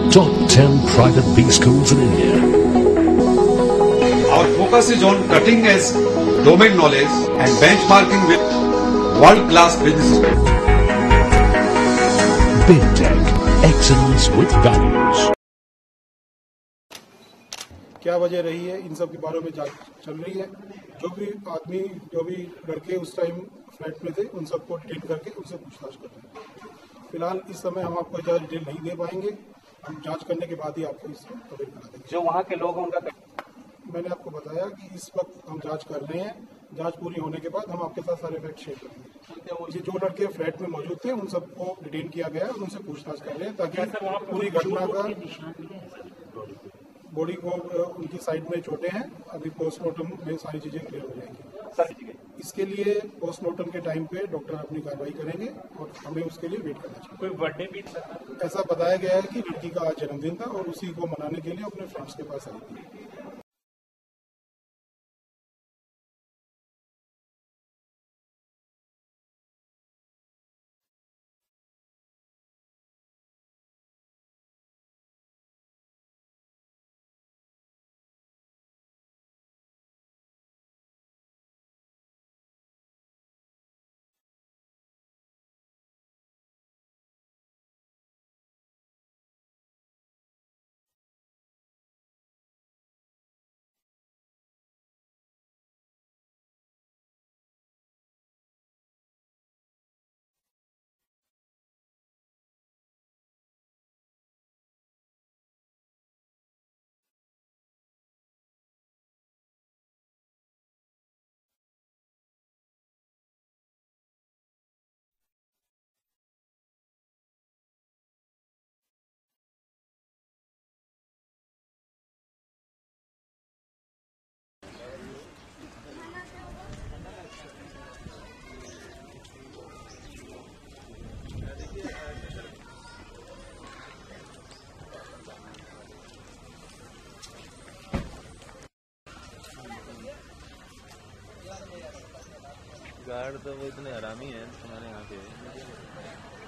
Top 10 private B schools in India. Our focus is on cutting edge domain knowledge and benchmarking with world-class business. BidTech, excellence with values. क्या वजह रही है, इन सब के बारे में जांच चल रही है। जो भी आदमी, जो भी लड़के उस टाइम फ्लैट में थे, उन सबको डिटेन करके उनसे पूछताछ कर रहे हैं। फिलहाल इस समय हम आपको ज़्यादा डिटेल नहीं दे पाएंगे। हम जांच करने के बाद ही आपको इससे खबर करा देंगे। जो वहाँ के लोग हैं उनका, मैंने आपको बताया कि इस वक्त हम जांच कर रहे हैं। जांच पूरी होने के बाद हम आपके साथ सारे फैक्ट शेयर करेंगे। जो लड़के फ्लैट में मौजूद थे, उन सबको डिटेन किया गया है और उनसे पूछताछ कर रहे हैं, ताकि पूरी घटना का बॉडी को उनकी साइड में चोटें हैं। अभी पोस्टमार्टम में सारी चीजें क्लियर हो जाएंगी। इसके लिए पोस्टमार्टम के टाइम पे डॉक्टर अपनी कार्रवाई करेंगे और हमें उसके लिए वेट करना चाहिए। कोई बर्थडे भी ऐसा बताया गया है कि लड़की का आज जन्मदिन था और उसी को मनाने के लिए अपने फ्रेंड्स के पास आई थी। गार्ड तो वो इतने हरामी हैं तुम्हारे यहाँ के।